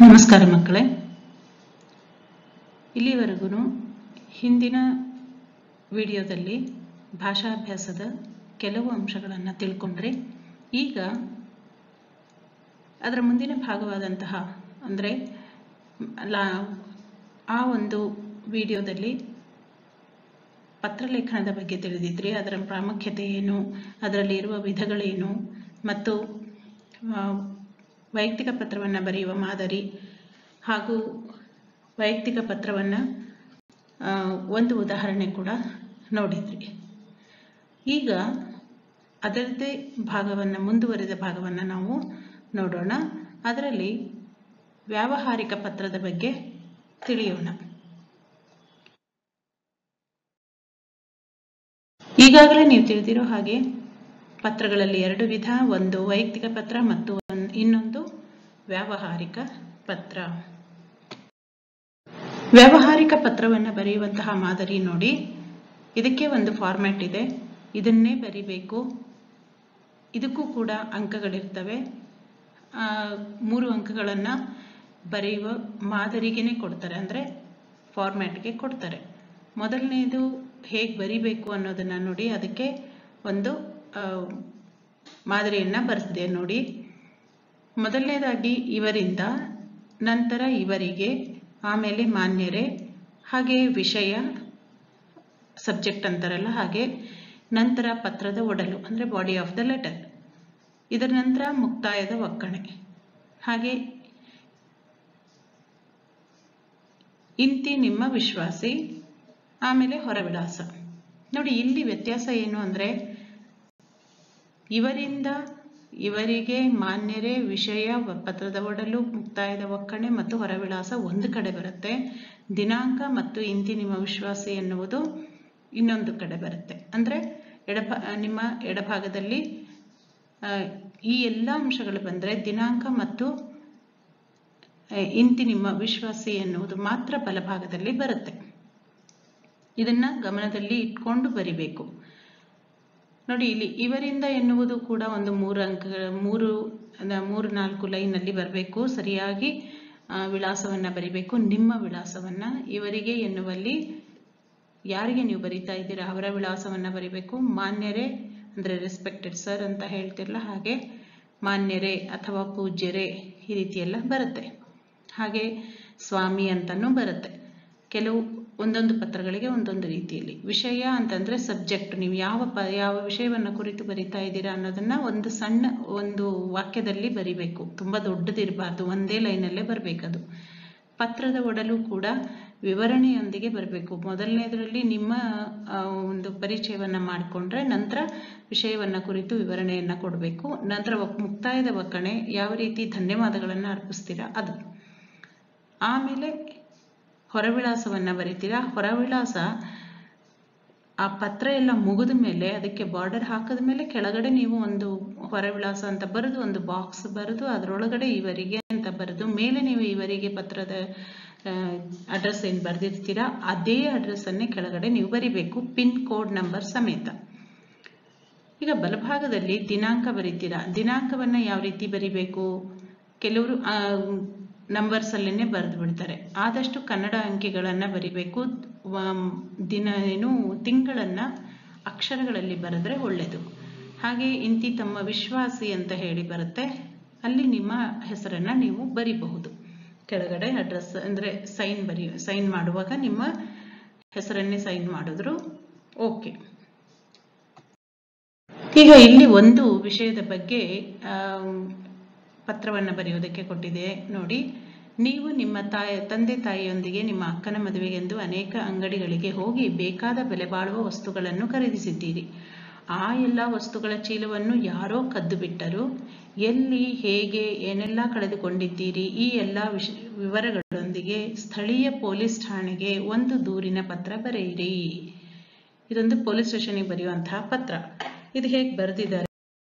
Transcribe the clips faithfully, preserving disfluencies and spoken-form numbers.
ನಮಸ್ಕಾರ ಮಕ್ಕಳೇ, ಇಲ್ಲಿವರೆಗೂ ಹಿಂದಿನ ವಿಡಿಯೋದಲ್ಲಿ ಭಾಷಾಭ್ಯಾಸದ ಕೆಲವು ಅಂಶಗಳನ್ನು ತಿಳ್ಕೊಂಡ್ರೆ, ಈಗ ಅದರ ಮುಂದಿನ ಭಾಗವಾದಂತಹ ಅಂದರೆ ಆ ಒಂದು ವಿಡಿಯೋದಲ್ಲಿ ಪತ್ರಲೇಖನದ ಬಗ್ಗೆ ತಿಳಿದಿದ್ರಿ. ಅದರ ಪ್ರಾಮುಖ್ಯತೆ ಏನು, ಅದರಲ್ಲಿ ಇರುವ ವಿಧಗಳೇನು ಮತ್ತು ವೈಯಕ್ತಿಕ ಪತ್ರವನ್ನು ಬರೆಯುವ ಮಾದರಿ ಹಾಗೂ ವೈಯಕ್ತಿಕ ಪತ್ರವನ್ನು ಒಂದು ಉದಾಹರಣೆ ಕೂಡ ನೋಡಿದ್ರಿ. ಈಗ ಅದರದ್ದೇ ಭಾಗವನ್ನು ಮುಂದುವರಿದ ಭಾಗವನ್ನು ನಾವು ನೋಡೋಣ. ಅದರಲ್ಲಿ ವ್ಯಾವಹಾರಿಕ ಪತ್ರದ ಬಗ್ಗೆ ತಿಳಿಯೋಣ. ಈಗಾಗಲೇ ನೀವು ತಿಳಿದಿರೋ ಹಾಗೆ ಪತ್ರಗಳಲ್ಲಿ ಎರಡು ವಿಧ, ಒಂದು ವೈಯಕ್ತಿಕ ಪತ್ರ ಮತ್ತು ಇನ್ನೊಂದು ವ್ಯಾವಹಾರಿಕ ಪತ್ರ. ವ್ಯಾವಹಾರಿಕ ಪತ್ರವನ್ನು ಬರೆಯುವಂತಹ ಮಾದರಿ ನೋಡಿ. ಇದಕ್ಕೆ ಒಂದು ಫಾರ್ಮ್ಯಾಟ್ ಇದೆ, ಇದನ್ನೇ ಬರಿಬೇಕು. ಇದಕ್ಕೂ ಕೂಡ ಅಂಕಗಳಿರ್ತವೆ. ಮೂರು ಅಂಕಗಳನ್ನು ಬರೆಯುವ ಮಾದರಿಗೇನೆ ಕೊಡ್ತಾರೆ, ಅಂದರೆ ಫಾರ್ಮ್ಯಾಟ್ಗೆ ಕೊಡ್ತಾರೆ. ಮೊದಲನೇದು ಹೇಗೆ ಬರಿಬೇಕು ಅನ್ನೋದನ್ನು ನೋಡಿ. ಅದಕ್ಕೆ ಒಂದು ಮಾದರಿಯನ್ನು ಬರೆಸಿದೆ ನೋಡಿ. ಮೊದಲನೇದಾಗಿ ಇವರಿಂದ, ನಂತರ ಇವರಿಗೆ, ಆಮೇಲೆ ಮಾನ್ಯರೇ, ಹಾಗೆ ವಿಷಯ ಸಬ್ಜೆಕ್ಟ್ ಅಂತಾರಲ್ಲ ಹಾಗೆ, ನಂತರ ಪತ್ರದ ಒಡಲು ಅಂದರೆ ಬಾಡಿ ಆಫ್ ದ ಲೆಟರ್, ಇದರ ನಂತರ ಮುಕ್ತಾಯದ ಒಕ್ಕಣೆ, ಹಾಗೆ ಇಂತಿ ನಿಮ್ಮ ವಿಶ್ವಾಸಿ, ಆಮೇಲೆ ಹೊರವಿಳಾಸ. ನೋಡಿ, ಇಲ್ಲಿ ವ್ಯತ್ಯಾಸ ಏನು ಅಂದರೆ ಇವರಿಂದ, ಇವರಿಗೆ, ಮಾನ್ಯರೇ, ವಿಷಯ, ಪತ್ರದ ಒಡಲು, ಮುಕ್ತಾಯದ ಒಕ್ಕಣೆ ಮತ್ತು ಹೊರವಿಳಾಸ ಒಂದು ಕಡೆ ಬರುತ್ತೆ. ದಿನಾಂಕ ಮತ್ತು ಇಂತಿ ನಿಮ್ಮ ವಿಶ್ವಾಸಿ ಎನ್ನುವುದು ಇನ್ನೊಂದು ಕಡೆ ಬರುತ್ತೆ. ಅಂದರೆ ಎಡಭಾ ನಿಮ್ಮ ಎಡಭಾಗದಲ್ಲಿ ಈ ಎಲ್ಲ ಅಂಶಗಳು ಬಂದರೆ ದಿನಾಂಕ ಮತ್ತು ಇಂತಿ ನಿಮ್ಮ ವಿಶ್ವಾಸಿ ಎನ್ನುವುದು ಮಾತ್ರ ಬಲಭಾಗದಲ್ಲಿ ಬರುತ್ತೆ. ಇದನ್ನ ಗಮನದಲ್ಲಿ ಇಟ್ಕೊಂಡು ಬರಿಬೇಕು. ನೋಡಿ, ಇಲ್ಲಿ ಇವರಿಂದ ಎನ್ನುವುದು ಕೂಡ ಒಂದು ಮೂರು ಅಂಕಗಳ ಮೂರು ಮೂರು ನಾಲ್ಕು ಲೈನಲ್ಲಿ ಬರಬೇಕು. ಸರಿಯಾಗಿ ವಿಳಾಸವನ್ನು ಬರಿಬೇಕು, ನಿಮ್ಮ ವಿಳಾಸವನ್ನು. ಇವರಿಗೆ ಎನ್ನುವಲ್ಲಿ ಯಾರಿಗೆ ನೀವು ಬರಿತಾ ಇದ್ದೀರಾ ಅವರ ವಿಳಾಸವನ್ನು ಬರಿಬೇಕು. ಮಾನ್ಯರೇ ಅಂದರೆ ರೆಸ್ಪೆಕ್ಟೆಡ್ ಸರ್ ಅಂತ ಹೇಳ್ತಿರಲ್ಲ ಹಾಗೆ, ಮಾನ್ಯರೇ ಅಥವಾ ಪೂಜ್ಯರೇ, ಈ ರೀತಿಯೆಲ್ಲ ಬರುತ್ತೆ. ಹಾಗೆ ಸ್ವಾಮಿ ಅಂತನೂ ಬರುತ್ತೆ. ಕೆಲವು ಒಂದೊಂದು ಪತ್ರಗಳಿಗೆ ಒಂದೊಂದು ರೀತಿಯಲ್ಲಿ. ವಿಷಯ ಅಂತಂದ್ರೆ ಸಬ್ಜೆಕ್ಟ್, ನೀವು ಯಾವ ಪ ಯಾವ ವಿಷಯವನ್ನು ಕುರಿತು ಬರಿತಾ ಇದ್ದೀರಾ ಅನ್ನೋದನ್ನ ಒಂದು ಸಣ್ಣ ಒಂದು ವಾಕ್ಯದಲ್ಲಿ ಬರಿಬೇಕು, ತುಂಬಾ ದೊಡ್ಡದಿರಬಾರ್ದು, ಒಂದೇ ಲೈನಲ್ಲೇ ಬರಬೇಕದು. ಪತ್ರದ ಒಡಲು ಕೂಡ ವಿವರಣೆಯೊಂದಿಗೆ ಬರಬೇಕು. ಮೊದಲನೇದರಲ್ಲಿ ನಿಮ್ಮ ಒಂದು ಪರಿಚಯವನ್ನ ಮಾಡಿಕೊಂಡ್ರೆ ನಂತರ ವಿಷಯವನ್ನ ಕುರಿತು ವಿವರಣೆಯನ್ನ ಕೊಡಬೇಕು. ನಂತರ ಮುಕ್ತಾಯದ ಒಕ್ಕಣೆ, ಯಾವ ರೀತಿ ಧನ್ಯವಾದಗಳನ್ನ ಅರ್ಪಿಸ್ತೀರಾ ಅದು. ಆಮೇಲೆ ಹೊರವಿಳಾಸವನ್ನ ಬರಿತೀರಾ. ಹೊರವಿಳಾಸ ಆ ಪತ್ರ ಎಲ್ಲ ಮುಗಿದ ಮೇಲೆ ಅದಕ್ಕೆ ಬಾರ್ಡರ್ ಹಾಕಿದ ಮೇಲೆ ಕೆಳಗಡೆ ನೀವು ಒಂದು ಹೊರವಿಳಾಸ ಅಂತ ಬರೆದು ಒಂದು ಬಾಕ್ಸ್ ಬರೆದು ಅದರೊಳಗಡೆ ಇವರಿಗೆ ಅಂತ ಬರೆದು ಮೇಲೆ ನೀವು ಇವರಿಗೆ ಪತ್ರದ ಅಡ್ರೆಸ್ ಏನು ಬರೆದಿರ್ತೀರಾ ಅದೇ ಅಡ್ರೆಸ್ ಅನ್ನೇ ಕೆಳಗಡೆ ನೀವು ಬರಿಬೇಕು, ಪಿನ್ ಕೋಡ್ ನಂಬರ್ ಸಮೇತ. ಈಗ ಬಲಭಾಗದಲ್ಲಿ ದಿನಾಂಕ ಬರಿತೀರಾ. ದಿನಾಂಕವನ್ನ ಯಾವ ರೀತಿ ಬರಿಬೇಕು, ಕೆಲವರು ನಂಬರ್ಸ್ ಅಲ್ಲೇನೆ ಬರೆದು ಬಿಡ್ತಾರೆ. ಆದಷ್ಟು ಕನ್ನಡ ಅಂಕಿಗಳನ್ನ ಬರಿಬೇಕು. ದಿನ ಏನು ತಿಂಗಳನ್ನ ಅಕ್ಷರಗಳಲ್ಲಿ ಬರೆದ್ರೆ ಒಳ್ಳೆಯದು. ಹಾಗೆ ಇಂತಿ ತಮ್ಮ ವಿಶ್ವಾಸಿ ಅಂತ ಹೇಳಿ ಬರುತ್ತೆ, ಅಲ್ಲಿ ನಿಮ್ಮ ಹೆಸರನ್ನ ನೀವು ಬರಿಬಹುದು. ಕೆಳಗಡೆ ಅಡ್ರೆಸ್ ಅಂದ್ರೆ ಸೈನ್ ಬರಿ ಸೈನ್ ಮಾಡುವಾಗ ನಿಮ್ಮ ಹೆಸರನ್ನೇ ಸೈನ್ ಮಾಡಿದ್ರು ಓಕೆ. ಈಗ ಇಲ್ಲಿ ಒಂದು ವಿಷಯದ ಬಗ್ಗೆ ಪತ್ರವನ್ನು ಬರೆಯುವುದಕ್ಕೆ ಕೊಟ್ಟಿದೆ ನೋಡಿ. ನೀವು ನಿಮ್ಮ ತಾಯಿ ತಂದೆ ತಾಯಿಯೊಂದಿಗೆ ನಿಮ್ಮ ಅಕ್ಕನ ಮದುವೆಗೆಂದು ಅನೇಕ ಅಂಗಡಿಗಳಿಗೆ ಹೋಗಿ ಬೇಕಾದ ಬೆಲೆ ಬಾಳುವ ವಸ್ತುಗಳನ್ನು ಖರೀದಿಸಿದ್ದೀರಿ. ಆ ಎಲ್ಲ ವಸ್ತುಗಳ ಚೀಲವನ್ನು ಯಾರೋ ಕದ್ದು ಬಿಟ್ಟರು. ಎಲ್ಲಿ, ಹೇಗೆ, ಏನೆಲ್ಲ ಕಳೆದುಕೊಂಡಿದ್ದೀರಿ, ಈ ಎಲ್ಲ ವಿಷ ವಿವರಗಳೊಂದಿಗೆ ಸ್ಥಳೀಯ ಪೊಲೀಸ್ ಠಾಣೆಗೆ ಒಂದು ದೂರಿನ ಪತ್ರ ಬರೆಯಿರಿ. ಇದೊಂದು ಪೊಲೀಸ್ ಸ್ಟೇಷನ್ಗೆ ಬರೆಯುವಂತಹ ಪತ್ರ. ಇದು ಹೇಗೆ ಬರೆದಿದ್ದಾರೆ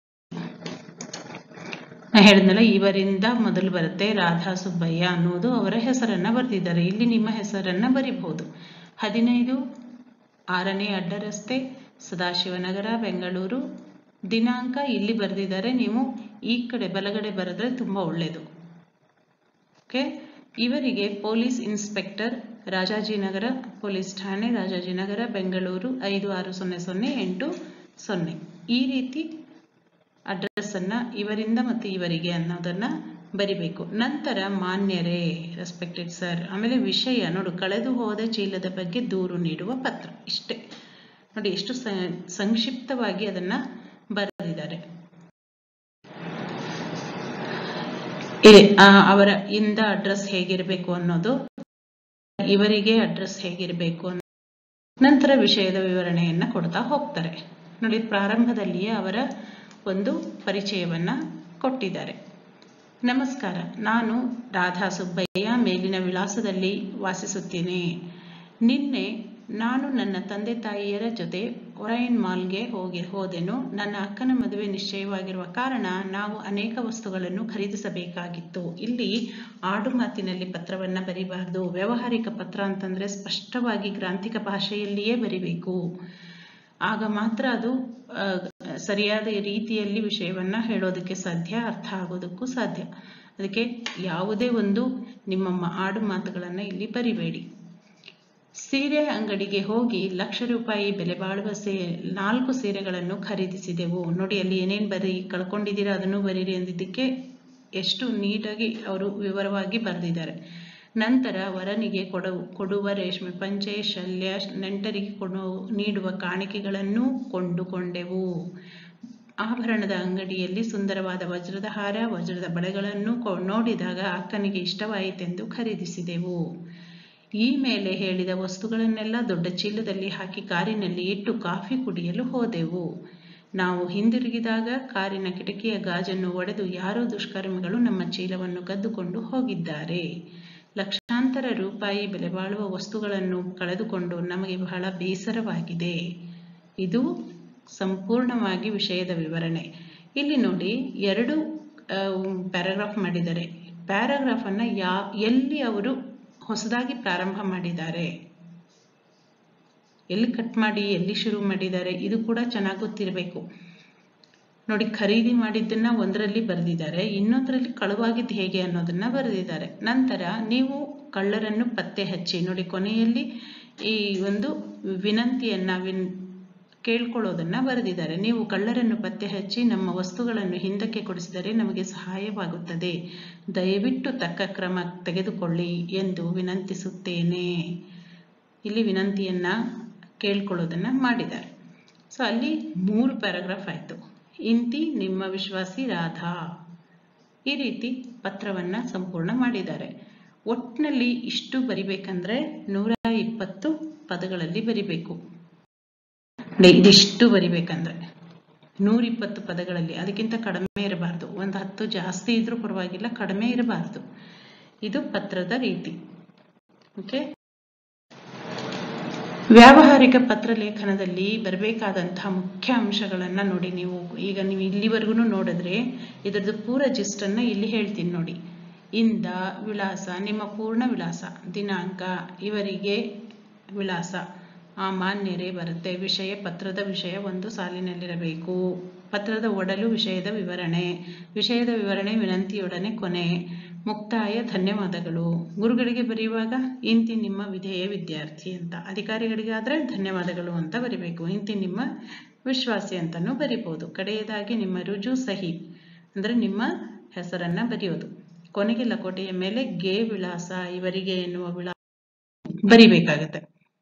ಹೇಳಿದ್ನಲ್ಲ, ಇವರಿಂದ ಮೊದಲು ಬರುತ್ತೆ. ರಾಧಾ ಸುಬ್ಬಯ್ಯ ಅನ್ನೋದು ಅವರ ಹೆಸರನ್ನ ಬರೆದಿದ್ದಾರೆ. ಇಲ್ಲಿ ನಿಮ್ಮ ಹೆಸರನ್ನ ಬರಿಬಹುದು. ಹದಿನೈದು ಆರನೇ ಅಡ್ಡ ರಸ್ತೆ, ಸದಾಶಿವನಗರ, ಬೆಂಗಳೂರು. ದಿನಾಂಕ ಇಲ್ಲಿ ಬರೆದಿದ್ದಾರೆ. ನೀವು ಈ ಕಡೆ ಬಲಗಡೆ ಬರೆದ್ರೆ ತುಂಬಾ ಒಳ್ಳೆಯದು. ಓಕೆ. ಇವರಿಗೆ ಪೊಲೀಸ್ ಇನ್ಸ್ಪೆಕ್ಟರ್, ರಾಜಾಜಿನಗರ ಪೊಲೀಸ್ ಠಾಣೆ, ರಾಜಾಜಿನಗರ, ಬೆಂಗಳೂರು ಐದು ಆರು ಸೊನ್ನೆ ಸೊನ್ನೆ ಎಂಟು ಸೊನ್ನೆ. ಈ ರೀತಿ ಅಡ್ರೆಸ್ ಅನ್ನ ಇವರಿಂದ ಮತ್ತು ಇವರಿಗೆ ಅನ್ನೋದನ್ನ ಬರಿಬೇಕು. ನಂತರ ಮಾನ್ಯರೇ, ರೆಸ್ಪೆಕ್ಟೆಡ್ ಸರ್. ಆಮೇಲೆ ವಿಷಯ ನೋಡು, ಕಳೆದು ಹೋದ ಚೀಲದ ಬಗ್ಗೆ ದೂರು ನೀಡುವ ಪತ್ರ. ಇಷ್ಟೇ ನೋಡಿ, ಎಷ್ಟು ಸಂಕ್ಷಿಪ್ತವಾಗಿ ಅದನ್ನ ಬರೆದಿದ್ದಾರೆ. ಇದೆ ಅವರ ಇಂದ ಅಡ್ರೆಸ್ ಹೇಗಿರಬೇಕು ಅನ್ನೋದು, ಇವರಿಗೆ ಅಡ್ರೆಸ್ ಹೇಗಿರಬೇಕು ಅನ್ನೋ ನಂತರ ವಿಷಯದ ವಿವರಣೆಯನ್ನ ಕೊಡ್ತಾ ಹೋಗ್ತಾರೆ. ನೋಡಿ, ಪ್ರಾರಂಭದಲ್ಲಿಯೇ ಅವರ ಒಂದು ಪರಿಚಯವನ್ನ ಕೊಟ್ಟಿದ್ದಾರೆ. ನಮಸ್ಕಾರ, ನಾನು ರಾಧಾ ಸುಬ್ಬಯ್ಯ, ಮೇಲಿನ ವಿಳಾಸದಲ್ಲಿ ವಾಸಿಸುತ್ತೇನೆ. ನಿನ್ನೆ ನಾನು ನನ್ನ ತಂದೆ ತಾಯಿಯರ ಜೊತೆ ಒರೈನ್ ಮಾಲ್ಗೆ ಹೋಗಿ ಹೋದೆನು. ನನ್ನ ಅಕ್ಕನ ಮದುವೆ ನಿಶ್ಚಯವಾಗಿರುವ ಕಾರಣ ನಾವು ಅನೇಕ ವಸ್ತುಗಳನ್ನು ಖರೀದಿಸಬೇಕಾಗಿತ್ತು. ಇಲ್ಲಿ ಆಡು ಮಾತಿನಲ್ಲಿ ಪತ್ರವನ್ನ ಬರಿಬಾರ್ದು. ವ್ಯಾವಹಾರಿಕ ಪತ್ರ ಅಂತಂದ್ರೆ ಸ್ಪಷ್ಟವಾಗಿ ಗ್ರಾಂಥಿಕ ಭಾಷೆಯಲ್ಲಿಯೇ ಬರಿಬೇಕು. ಆಗ ಮಾತ್ರ ಅದು ಸರಿಯಾದ ರೀತಿಯಲ್ಲಿ ವಿಷಯವನ್ನ ಹೇಳೋದಕ್ಕೆ ಸಾಧ್ಯ, ಅರ್ಥ ಆಗೋದಕ್ಕೂ ಸಾಧ್ಯ. ಅದಕ್ಕೆ ಯಾವುದೇ ಒಂದು ನಿಮ್ಮ ಆಡು ಮಾತುಗಳನ್ನ ಇಲ್ಲಿ ಬರಿಬೇಡಿ. ಸೀರೆ ಅಂಗಡಿಗೆ ಹೋಗಿ ಲಕ್ಷ ರೂಪಾಯಿ ಬೆಲೆ ಬಾಳುವ ಸೇ ನಾಲ್ಕು ಸೀರೆಗಳನ್ನು ಖರೀದಿಸಿದೆವು. ನೋಡಿ, ಅಲ್ಲಿ ಏನೇನು ಬರೀ ಕಳ್ಕೊಂಡಿದ್ದೀರಾ ಅದನ್ನು ಬರೀರಿ ಅಂದಿದ್ದಕ್ಕೆ ಎಷ್ಟು ನೀಟಾಗಿ ಅವರು ವಿವರವಾಗಿ ಬರೆದಿದ್ದಾರೆ. ನಂತರ ವರನಿಗೆ ಕೊಡ ಕೊಡುವ ರೇಷ್ಮೆ ಪಂಚೆ, ಶಲ್ಯ, ನೆಂಟರಿಗೆ ಕೊಡು ನೀಡುವ ಕಾಣಿಕೆಗಳನ್ನು ಕೊಂಡುಕೊಂಡೆವು. ಆಭರಣದ ಅಂಗಡಿಯಲ್ಲಿ ಸುಂದರವಾದ ವಜ್ರದ ಹಾರ, ವಜ್ರದ ಬಳೆಗಳನ್ನು ನೋಡಿದಾಗ ಅಕ್ಕನಿಗೆ ಇಷ್ಟವಾಯಿತೆಂದು ಖರೀದಿಸಿದೆವು. ಈ ಮೇಲೆ ಹೇಳಿದ ವಸ್ತುಗಳನ್ನೆಲ್ಲ ದೊಡ್ಡ ಚೀಲದಲ್ಲಿ ಹಾಕಿ ಕಾರಿನಲ್ಲಿ ಇಟ್ಟು ಕಾಫಿ ಕುಡಿಯಲು ಹೋದೆವು. ನಾವು ಹಿಂದಿರುಗಿದಾಗ ಕಾರಿನ ಕಿಟಕಿಯ ಗಾಜನ್ನು ಒಡೆದು ಯಾರೋ ದುಷ್ಕರ್ಮಿಗಳು ನಮ್ಮ ಚೀಲವನ್ನು ಕದ್ದುಕೊಂಡು ಹೋಗಿದ್ದಾರೆ. ಲಕ್ಷಾಂತರ ರೂಪಾಯಿ ಬೆಲೆ ಬಾಳುವ ವಸ್ತುಗಳನ್ನು ಕಳೆದುಕೊಂಡು ನಮಗೆ ಬಹಳ ಬೇಸರವಾಗಿದೆ. ಇದು ಸಂಪೂರ್ಣವಾಗಿ ವಿಷಯದ ವಿವರಣೆ. ಇಲ್ಲಿ ನೋಡಿ, ಎರಡು ಪ್ಯಾರಾಗ್ರಾಫ್ ಮಾಡಿದ್ದಾರೆ. ಪ್ಯಾರಾಗ್ರಾಫ್ ಅನ್ನ ಯಾ ಎಲ್ಲಿ ಅವರು ಹೊಸದಾಗಿ ಪ್ರಾರಂಭ ಮಾಡಿದ್ದಾರೆ, ಎಲ್ಲಿ ಕಟ್ ಮಾಡಿ ಎಲ್ಲಿ ಶುರು ಮಾಡಿದ್ದಾರೆ, ಇದು ಕೂಡ ಚೆನ್ನಾಗಿ ಗೊತ್ತಿರಬೇಕು. ನೋಡಿ, ಖರೀದಿ ಮಾಡಿದ್ದನ್ನ ಒಂದರಲ್ಲಿ ಬರೆದಿದ್ದಾರೆ, ಇನ್ನೊಂದರಲ್ಲಿ ಕಳುವಾಗಿದ್ದು ಹೇಗೆ ಅನ್ನೋದನ್ನ ಬರೆದಿದ್ದಾರೆ. ನಂತರ ನೀವು ಕಳ್ಳರನ್ನು ಪತ್ತೆ ಹಚ್ಚಿ, ನೋಡಿ ಕೊನೆಯಲ್ಲಿ ಈ ಒಂದು ವಿನಂತಿಯನ್ನ ವಿನ್ ಕೇಳ್ಕೊಳ್ಳೋದನ್ನ ಬರೆದಿದ್ದಾರೆ. ನೀವು ಕಳ್ಳರನ್ನು ಪತ್ತೆ ಹಚ್ಚಿ ನಮ್ಮ ವಸ್ತುಗಳನ್ನು ಹಿಂದಕ್ಕೆ ಕೊಡಿಸಿದರೆ ನಮಗೆ ಸಹಾಯವಾಗುತ್ತದೆ. ದಯವಿಟ್ಟು ತಕ್ಕ ಕ್ರಮ ತೆಗೆದುಕೊಳ್ಳಿ ಎಂದು ವಿನಂತಿಸುತ್ತೇನೆ. ಇಲ್ಲಿ ವಿನಂತಿಯನ್ನ ಕೇಳ್ಕೊಳ್ಳೋದನ್ನ ಮಾಡಿದ್ದಾರೆ. ಸೊ ಅಲ್ಲಿ ಮೂರು ಪ್ಯಾರಾಗ್ರಾಫ್ ಆಯ್ತು. ಇಂತಿ ನಿಮ್ಮ ವಿಶ್ವಾಸಿ ರಾಧಾ. ಈ ರೀತಿ ಪತ್ರವನ್ನ ಸಂಪೂರ್ಣ ಮಾಡಿದ್ದಾರೆ. ಒಟ್ಟಿನಲ್ಲಿ ಇಷ್ಟು ಬರಿಬೇಕಂದ್ರೆ ನೂರ ಇಪ್ಪತ್ತು ಪದಗಳಲ್ಲಿ ಬರಿಬೇಕು. ಇದಿಷ್ಟು ಬರಿಬೇಕಂದ್ರೆ ನೂರಿಪ್ಪತ್ತು ಪದಗಳಲ್ಲಿ, ಅದಕ್ಕಿಂತ ಕಡಿಮೆ ಇರಬಾರ್ದು. ಒಂದು ಹತ್ತು ಜಾಸ್ತಿ ಇದ್ರೂ ಪರವಾಗಿಲ್ಲ, ಕಡಿಮೆ ಇರಬಾರ್ದು. ಇದು ಪತ್ರದ ರೀತಿ. ಓಕೆ. ವ್ಯಾವಹಾರಿಕ ಪತ್ರ ಲೇಖನದಲ್ಲಿ ಬರಬೇಕಾದಂತಹ ಮುಖ್ಯ ಅಂಶಗಳನ್ನ ನೋಡಿ. ನೀವು ಈಗ ನೀವು ಇಲ್ಲಿವರೆಗೂ ನೋಡಿದ್ರೆ ಇದರದ್ದು ಪೂರ ಜಿಸ್ಟ್ ಅನ್ನ ಇಲ್ಲಿ ಹೇಳ್ತೀನಿ ನೋಡಿ. ಇಂದ, ವಿಳಾಸ, ನಿಮ್ಮ ಪೂರ್ಣ ವಿಳಾಸ, ದಿನಾಂಕ, ಇವರಿಗೆ ವಿಳಾಸ, ಆ ಮಾನ್ಯರೇ ಬರುತ್ತೆ. ವಿಷಯ, ಪತ್ರದ ವಿಷಯ ಒಂದು ಸಾಲಿನಲ್ಲಿರಬೇಕು. ಪತ್ರದ ಒಡಲು ವಿಷಯದ ವಿವರಣೆ, ವಿಷಯದ ವಿವರಣೆ ವಿನಂತಿಯೊಡನೆ ಕೊನೆ, ಮುಕ್ತಾಯ ಧನ್ಯವಾದಗಳು. ಗುರುಗಳಿಗೆ ಬರೆಯುವಾಗ ಇಂತಿ ನಿಮ್ಮ ವಿಧೇಯ ವಿದ್ಯಾರ್ಥಿ ಅಂತ, ಅಧಿಕಾರಿಗಳಿಗೆ ಆದ್ರೆ ಧನ್ಯವಾದಗಳು ಅಂತ ಬರಿಬೇಕು. ಇಂತಿ ನಿಮ್ಮ ವಿಶ್ವಾಸಿ ಅಂತಾನೂ ಬರಿಬಹುದು. ಕಡೆಯದಾಗಿ ನಿಮ್ಮ ರುಜು ಸಹಿ ಅಂದ್ರೆ ನಿಮ್ಮ ಹೆಸರನ್ನ ಬರೆಯೋದು. ಕೊನೆಗೆ ಲಕೋಟೆಯ ಮೇಲೆ ಗೆ ವಿಳಾಸ, ಇವರಿಗೆ ಎನ್ನುವ ವಿಳಾಸ ಬರಿಬೇಕಾಗತ್ತೆ.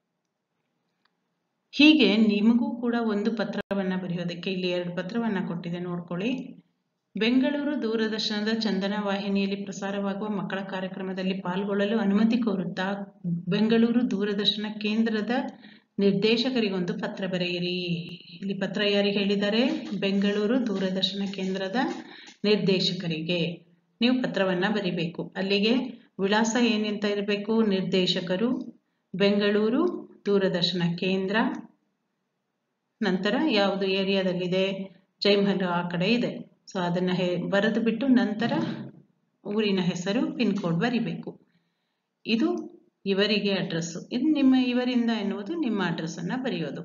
ಹೀಗೆ ನಿಮಗೂ ಕೂಡ ಒಂದು ಪತ್ರವನ್ನ ಬರೆಯೋದಕ್ಕೆ ಇಲ್ಲಿ ಎರಡು ಪತ್ರವನ್ನ ಕೊಟ್ಟಿದೆ, ನೋಡ್ಕೊಳ್ಳಿ. ಬೆಂಗಳೂರು ದೂರದರ್ಶನದ ಚಂದನ ವಾಹಿನಿಯಲ್ಲಿ ಪ್ರಸಾರವಾಗುವ ಮಕ್ಕಳ ಕಾರ್ಯಕ್ರಮದಲ್ಲಿ ಪಾಲ್ಗೊಳ್ಳಲು ಅನುಮತಿ ಕೋರುತ್ತಾ ಬೆಂಗಳೂರು ದೂರದರ್ಶನ ಕೇಂದ್ರದ ನಿರ್ದೇಶಕರಿಗೊಂದು ಪತ್ರ ಬರೆಯಿರಿ. ಇಲ್ಲಿ ಪತ್ರ ಯಾರಿಗೆ ಹೇಳಿದ್ದಾರೆ? ಬೆಂಗಳೂರು ದೂರದರ್ಶನ ಕೇಂದ್ರದ ನಿರ್ದೇಶಕರಿಗೆ ನೀವು ಪತ್ರವನ್ನ ಬರಿಬೇಕು. ಅಲ್ಲಿಗೆ ವಿಳಾಸ ಏನಂತ ಇರಬೇಕು? ನಿರ್ದೇಶಕರು, ಬೆಂಗಳೂರು ದೂರದರ್ಶನ ಕೇಂದ್ರ, ನಂತರ ಯಾವುದು ಏರಿಯಾದಲ್ಲಿದೆ, ಜೈಮಹಲ್ ಆ ಕಡೆ ಇದೆ. ಸೊ ಅದನ್ನ ಬರೆದು ಬಿಟ್ಟು ನಂತರ ಊರಿನ ಹೆಸರು, ಪಿನ್ ಕೋಡ್ ಬರಿಬೇಕು. ಇದು ಇವರಿಗೆ ಅಡ್ರೆಸ್. ಇದು ನಿಮ್ಮ ಇವರಿಂದ ಎನ್ನುವುದು ನಿಮ್ಮ ಅಡ್ರೆಸ್ ಅನ್ನ ಬರೆಯೋದು.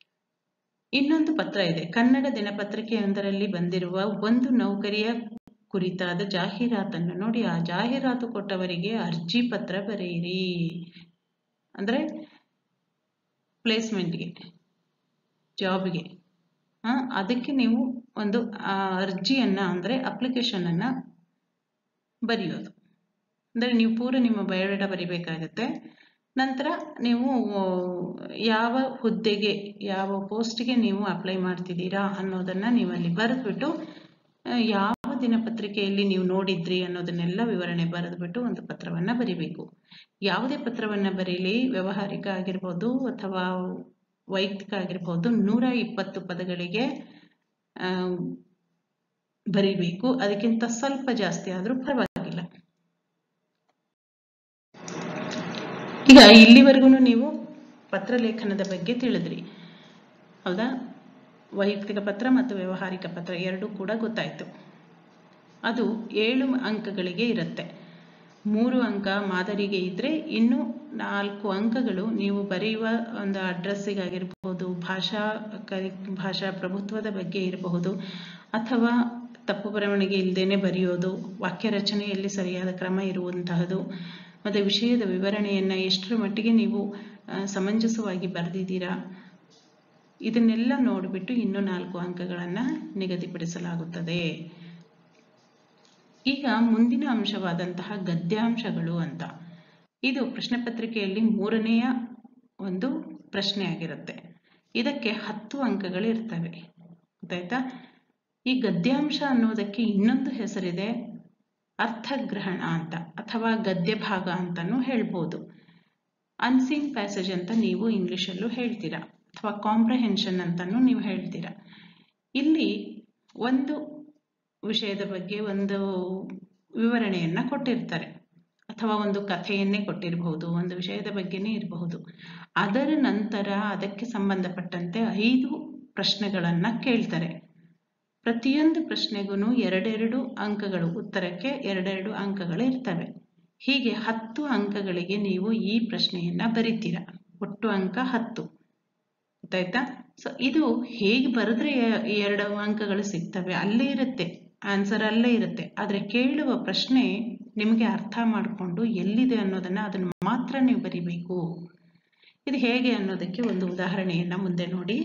ಇನ್ನೊಂದು ಪತ್ರ ಇದೆ. ಕನ್ನಡ ದಿನಪತ್ರಿಕೆಯೊಂದರಲ್ಲಿ ಬಂದಿರುವ ಒಂದು ನೌಕರಿಯ ಕುರಿತಾದ ಜಾಹೀರಾತನ್ನು ನೋಡಿ. ಆ ಜಾಹೀರಾತು ಕೊಟ್ಟವರಿಗೆ ಅರ್ಜಿ ಪತ್ರ ಬರೆಯಿರಿ. ಅಂದ್ರೆ ಪ್ಲೇಸ್ಮೆಂಟ್ಗೆ, ಜಾಬ್ಗೆ, ಅದಕ್ಕೆ ನೀವು ಒಂದು ಅರ್ಜಿಯನ್ನ ಅಂದ್ರೆ ಅಪ್ಲಿಕೇಶನ್ ಅನ್ನ ಬರೆಯೋದು. ಅಂದ್ರೆ ನೀವು ಪೂರ ನಿಮ್ಮ ಬಯೋಡಾಟಾ ಬರಿಬೇಕಾಗತ್ತೆ. ನಂತರ ನೀವು ಯಾವ ಹುದ್ದೆಗೆ, ಯಾವ ಪೋಸ್ಟ್ಗೆ ನೀವು ಅಪ್ಲೈ ಮಾಡ್ತಿದ್ದೀರಾ ಅನ್ನೋದನ್ನ ನೀವು ಅಲ್ಲಿ ಬರೆದ್ಬಿಟ್ಟು, ಯಾವ ದಿನಪತ್ರಿಕೆಯಲ್ಲಿ ನೀವು ನೋಡಿದ್ರಿ ಅನ್ನೋದನ್ನೆಲ್ಲ ವಿವರಣೆ ಬರೆದ್ಬಿಟ್ಟು ಒಂದು ಪತ್ರವನ್ನ ಬರಿಬೇಕು. ಯಾವುದೇ ಪತ್ರವನ್ನ ಬರೀಲಿ, ವ್ಯವಹಾರಿಕ ಆಗಿರ್ಬೋದು ಅಥವಾ ವೈಯಕ್ತಿಕ ಆಗಿರ್ಬೋದು, ನೂರ ಇಪ್ಪತ್ತು ಪದಗಳಿಗೆ ಆ ಬರಿಬೇಕು. ಅದಕ್ಕಿಂತ ಸ್ವಲ್ಪ ಜಾಸ್ತಿ ಆದ್ರೂ ಪರವಾಗಿಲ್ಲ. ಈಗ ಇಲ್ಲಿವರೆಗೂ ನೀವು ಪತ್ರಲೇಖನದ ಬಗ್ಗೆ ತಿಳಿದ್ರಿ, ಹೌದಾ? ವೈಯಕ್ತಿಕ ಪತ್ರ ಮತ್ತು ವ್ಯವಹಾರಿಕ ಪತ್ರ ಎರಡೂ ಕೂಡ ಗೊತ್ತಾಯ್ತು. ಅದು ಏಳು ಅಂಕಗಳಿಗೆ ಇರುತ್ತೆ. ಮೂರು ಅಂಕ ಮಾದರಿಗೆ ಇದ್ರೆ ಇನ್ನು ನಾಲ್ಕು ಅಂಕಗಳು ನೀವು ಬರೆಯುವ ಒಂದು ಅಡ್ರೆಸ್ಸಿಗಾಗಿರ್ಬಹುದು, ಭಾಷಾ ಕರಿ ಭಾಷಾ ಪ್ರಭುತ್ವದ ಬಗ್ಗೆ ಇರಬಹುದು, ಅಥವಾ ತಪ್ಪು ಬರವಣಿಗೆ ಇಲ್ಲದೇನೆ ಬರೆಯೋದು, ವಾಕ್ಯ ರಚನೆಯಲ್ಲಿ ಸರಿಯಾದ ಕ್ರಮ ಇರುವಂತಹದ್ದು, ಮತ್ತೆ ವಿಷಯದ ವಿವರಣೆಯನ್ನ ಎಷ್ಟರ ಮಟ್ಟಿಗೆ ನೀವು ಸಮಂಜಸವಾಗಿ ಬರೆದಿದ್ದೀರಾ, ಇದನ್ನೆಲ್ಲ ನೋಡಿಬಿಟ್ಟು ಇನ್ನು ನಾಲ್ಕು ಅಂಕಗಳನ್ನ ನಿಗದಿಪಡಿಸಲಾಗುತ್ತದೆ. ಈಗ ಮುಂದಿನ ಅಂಶವಾದಂತಹ ಗದ್ಯಾಂಶಗಳು ಅಂತ, ಇದು ಪ್ರಶ್ನೆ ಪತ್ರಿಕೆಯಲ್ಲಿ ಮೂರನೆಯ ಒಂದು ಪ್ರಶ್ನೆ ಆಗಿರುತ್ತೆ. ಇದಕ್ಕೆ ಹತ್ತು ಅಂಕಗಳು ಇರ್ತವೆ, ಗೊತ್ತಾಯ್ತಾ? ಈ ಗದ್ಯಾಂಶ ಅನ್ನೋದಕ್ಕೆ ಇನ್ನೊಂದು ಹೆಸರಿದೆ, ಅರ್ಥಗ್ರಹಣ ಅಂತ ಅಥವಾ ಗದ್ಯ ಭಾಗ ಅಂತಾನೂ ಹೇಳ್ಬೋದು. ಅನ್ಸೀನ್ ಪ್ಯಾಸೇಜ್ ಅಂತ ನೀವು ಇಂಗ್ಲಿಷಲ್ಲೂ ಹೇಳ್ತೀರಾ, ಅಥವಾ ಕಾಂಪ್ರಹೆನ್ಷನ್ ಅಂತಾನೂ ನೀವು ಹೇಳ್ತೀರಾ. ಇಲ್ಲಿ ಒಂದು ವಿಷಯದ ಬಗ್ಗೆ ಒಂದು ವಿವರಣೆಯನ್ನ ಕೊಟ್ಟಿರ್ತಾರೆ, ಅಥವಾ ಒಂದು ಕಥೆಯನ್ನೇ ಕೊಟ್ಟಿರಬಹುದು, ಒಂದು ವಿಷಯದ ಬಗ್ಗೆನೇ ಇರಬಹುದು. ಅದರ ನಂತರ ಅದಕ್ಕೆ ಸಂಬಂಧಪಟ್ಟಂತೆ ಐದು ಪ್ರಶ್ನೆಗಳನ್ನ ಕೇಳ್ತಾರೆ. ಪ್ರತಿಯೊಂದು ಪ್ರಶ್ನೆಗೂ ಎರಡೆರಡು ಅಂಕಗಳು, ಉತ್ತರಕ್ಕೆ ಎರಡೆರಡು ಅಂಕಗಳು ಇರ್ತವೆ. ಹೀಗೆ ಹತ್ತು ಅಂಕಗಳಿಗೆ ನೀವು ಈ ಪ್ರಶ್ನೆಯನ್ನ ಬರಿತೀರಾ. ಒಟ್ಟು ಅಂಕ ಹತ್ತು, ಗೊತ್ತಾಯ್ತಾ? ಸೊ ಇದು ಹೇಗೆ ಬರೆದ್ರೆ ಎರಡು ಅಂಕಗಳು ಸಿಗ್ತವೆ, ಅಲ್ಲೇ ಇರುತ್ತೆ, ಆನ್ಸರ್ ಅಲ್ಲೇ ಇರುತ್ತೆ. ಆದ್ರೆ ಕೇಳುವ ಪ್ರಶ್ನೆ ನಿಮಗೆ ಅರ್ಥ ಮಾಡಿಕೊಂಡು ಎಲ್ಲಿದೆ ಅನ್ನೋದನ್ನ ಅದನ್ನ ಮಾತ್ರ ನೀವು ಬರಿಬೇಕು. ಇದು ಹೇಗೆ ಅನ್ನೋದಕ್ಕೆ ಒಂದು ಉದಾಹರಣೆಯನ್ನ ಮುಂದೆ ನೋಡಿ.